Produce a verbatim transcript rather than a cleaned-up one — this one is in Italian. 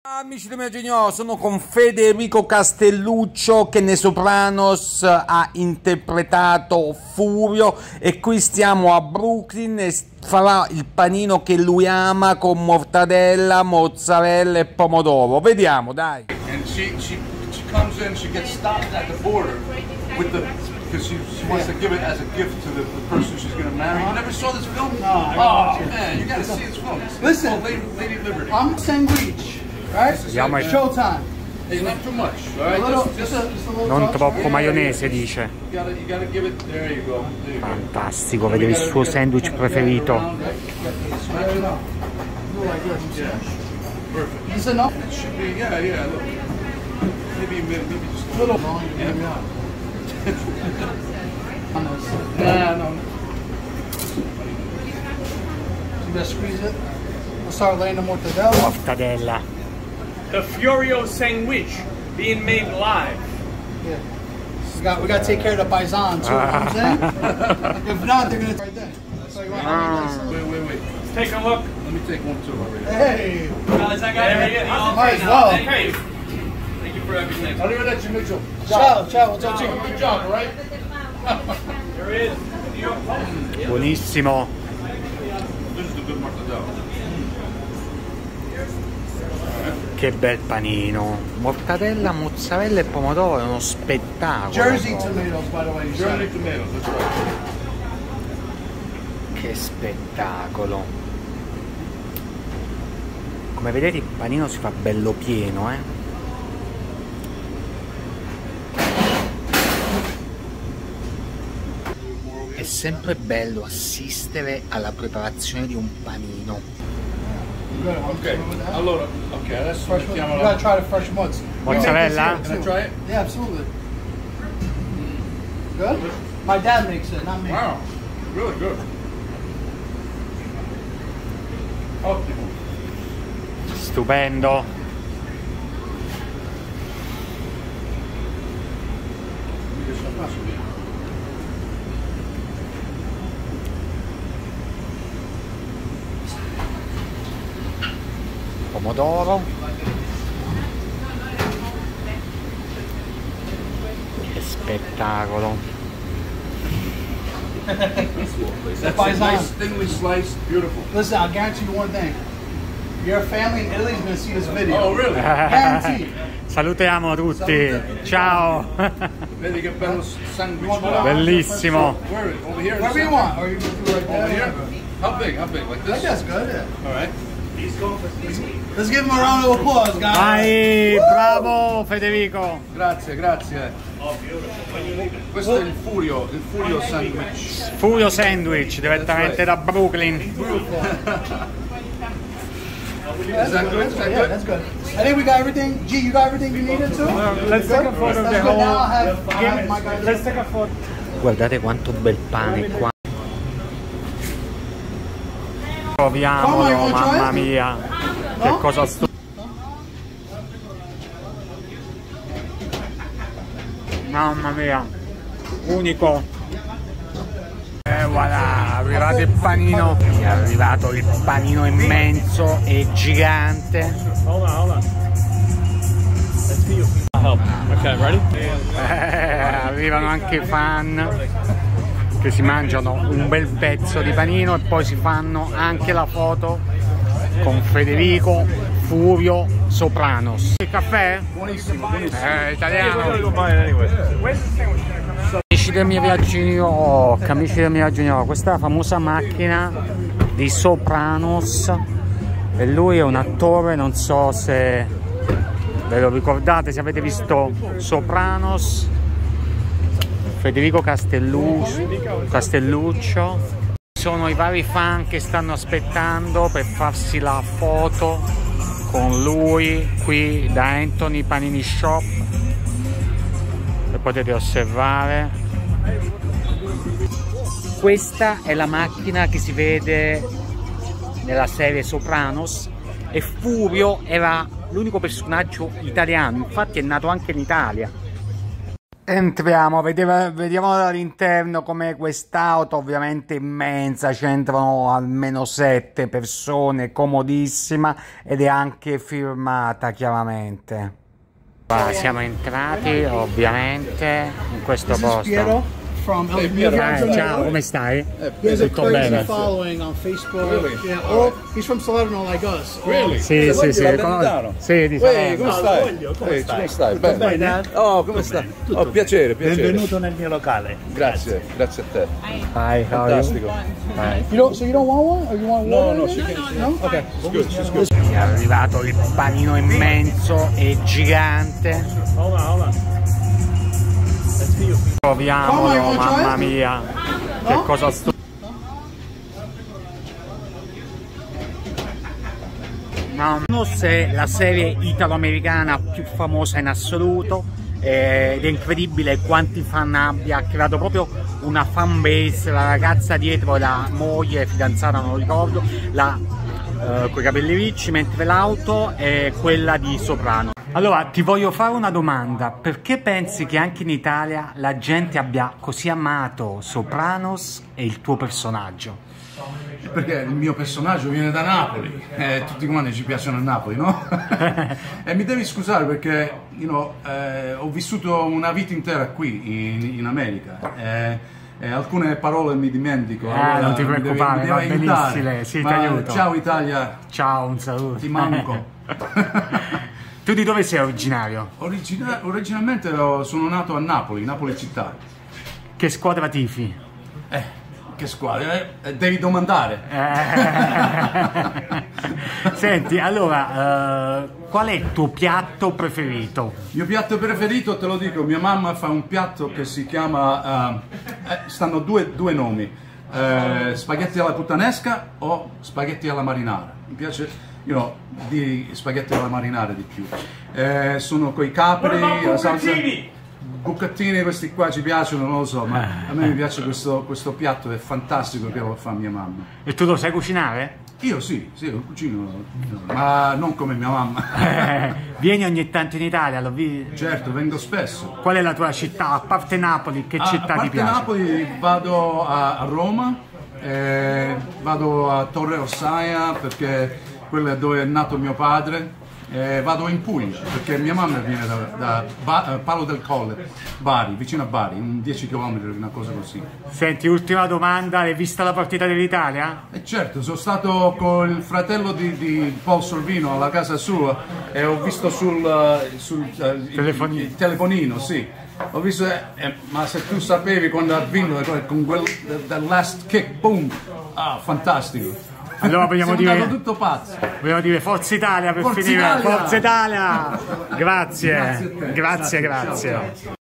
Amici di Megagenio, sono con Federico Castelluccio che nei Sopranos ha interpretato Furio e qui stiamo a Brooklyn e farà il panino che lui ama con mortadella, mozzarella e pomodoro. Vediamo, dai. And she she she comes in, she gets stopped at the border with the because she, she wants to give it as a gift to the, the person she's going to marry. You never saw this film? No, I Oh haven't. man, you got to see this film. It's Listen, called Lady, Lady Liberty. I'm sandwich, right? Yeah, my- Showtime. Hey, not too much, all A right? little, Just, just just, a, just a little Non touch. troppo maionese, dice. you gotta you gotta give it. There you go. There you go. Fantastico, vedere il suo sandwich preferito. Smash it up. Yeah. Perfect. Is this enough? It should be. Yeah, yeah. Look. Maybe maybe just A little. Yeah. On this. Nah, no. You gotta squeeze it. We'll start laying the mortadella. Mortadella. The Furio sandwich being made live. Yeah. We got we gotta take care of the paisan too. You know what I'm saying? If not, they're gonna right there. So you want Wait, wait, wait. Take a look. Let me take one too. Over here. Hey, Guys, I got everything. might as well. Thank you. Thank you for everything. Arrivederci, Mitchell. Ciao, ciao, ciao, ciao. Good job, all right? There it is. New York Post. Buonissimo. This is the good mortadella. Che bel panino. Mortadella, mozzarella e pomodoro, è uno spettacolo. Jersey tomatoes, by the way. You said. Jersey tomatoes, that's right. Che spettacolo. Come vedete il panino si fa bello pieno, eh. È sempre bello assistere alla preparazione di un panino. Good. I'm Okay, good with that. allora, ok, adesso Fresh mozz. mettiamo You la... gotta try the fresh mozz. Mozzarella? Can I try it? Yeah, absolutely. Good? My dad makes it, not me. Wow, really good. Ottimo. Stupendo. Pomodoro. Che spettacolo. That's Paisan. a nice, thinly sliced, beautiful. Listen, I'll guarantee you one thing. Your family in Italy is gonna see this video. Oh, really? Guaranteed. Salutiamo tutti. Ciao. Vedi che bello sandwich. Bellissimo. Where is it? Over here? Whatever you want, or you can do it right Over there. here? How big? How big? Like I think this? that's good. Yeah. All right. Let's give him a round of applause, guys. Vai, bravo Federico. Grazie, grazie. Questo è il Furio, il Furio sandwich. Furio sandwich direttamente da Brooklyn. That's Is that good. good? Is that Yeah, good? that's good. I think we got everything. G, you got everything you needed too? Let's take a photo of That's the good. Now I'll whole. have, I'll have my guys. Let's take a photo. Guardate quanto bel pane qua. Proviamolo, mamma mia. Che cosa sto. Mamma mia. Unico. E voilà, è arrivato il panino. È arrivato il panino immenso e gigante. Hold on, hold on. That's for you. I'll help. Okay, ready? Eh, arrivano anche i fan che si mangiano un bel pezzo di panino e poi si fanno anche la foto con Federico Furio Sopranos. Il caffè? Buonissimo, buonissimo. Eh, italiano. buy it anyway. Amici del mio viaggio New York, amici del mio viaggio New York, questa è la famosa macchina di Sopranos e lui è un attore, non so se ve lo ricordate, se avete visto Sopranos. Federico Castelluccio, Castelluccio. Sono i vari fan che stanno aspettando per farsi la foto con lui qui da Anthony Panini Shop, che potete osservare. Questa è la macchina che si vede nella serie Sopranos e Furio era l'unico personaggio italiano, infatti è nato anche in Italia. Entriamo, vediamo, vediamo dall'interno come quest'auto, ovviamente immensa, c'entrano almeno sette persone, comodissima ed è anche firmata chiaramente. Qua siamo entrati ovviamente in questo posto. From El Eh, ciao, come stai? He has a Tutto crazy bene? following on Facebook. Yeah, oh, he's from Salerno like us. Really? Sì, sì, sì, con- sì, di Ehi, come Salerno. stai? come Ehi, stai? come stai? Tutto Bene? bene? Oh, come stai? Oh, piacere, piacere. Benvenuto nel mio locale. Grazie, grazie a te. Hi, how are you? Fantastico. You don't, so you don't want one, or you want No, water? no, in she it? can. No? Okay, it's good, she's good. È arrivato il panino immenso e gigante. Hold on, hold on. Let's see you. Proviamolo, mamma mia. Che cosa sto... No, non so se la serie italo-americana più famosa in assoluto, eh, ed è incredibile quanti fan abbia, ha creato proprio una fan base, la ragazza dietro, la moglie, fidanzata, non lo ricordo, la, eh, con i capelli ricci, mentre l'auto è quella di Soprano. Allora, ti voglio fare una domanda, perché pensi che anche in Italia la gente abbia così amato Sopranos e il tuo personaggio? Perché il mio personaggio viene da Napoli e tutti quanti ci piacciono a Napoli, no? E mi devi scusare perché you know, eh, ho vissuto una vita intera qui in, in America e, e alcune parole mi dimentico. Eh, allora non ti mi devi- preoccupare, mi va devi aiutare. benissimo, sì, ti Ma, aiuto. Ciao Italia, Ciao, un saluto. ti manco. Tu di dove sei originario? Origina- originalmente oh, sono nato a Napoli, Napoli città. Che squadra tifi? Eh, che squadra? Eh, devi domandare. Eh. Senti, allora, eh, qual è il tuo piatto preferito? Il mio piatto preferito, te lo dico, mia mamma fa un piatto che si chiama, eh, eh, stanno due, due nomi, eh, spaghetti alla puttanesca o spaghetti alla marinara. Mi piace, you know, di spaghetti alla marinara di più. Eh, sono coi capri, la salsa... Bucatini, questi qua ci piacciono, non lo so, ma a me mi piace questo, questo piatto, è fantastico che lo fa mia mamma. E tu lo sai cucinare? Io sì, sì, lo cucino, ma non come mia mamma. Eh, vieni ogni tanto in Italia, lo vi... Certo, vengo spesso. Qual è la tua città? A parte Napoli, che Ah, città a ti parte piace? Napoli vado a, a Roma, eh, vado a Torre Ossaia perché quella è dove è nato mio padre, eh, vado in Puglia perché mia mamma viene da, da ba, eh, Palo del Colle, Bari, vicino a Bari, un dieci chilometri, una cosa così. Senti, ultima domanda, hai visto la partita dell'Italia? E certo, sono stato con il fratello di, di Paul Sorvino alla casa sua e ho visto sul, uh, sul uh, Telefonino. Il, il telefonino, sì. Ho visto, eh, eh, ma se tu sapevi quando ha vinto eh, con quel the, the last kick, boom, ah, fantastico. Allora vogliamo Siamo dire, andato tutto pazzo. vogliamo dire Forza Italia per Forza finire. Italia! Forza Italia! Grazie, Grazie a te. grazie, Grazie, ciao, grazie. ciao.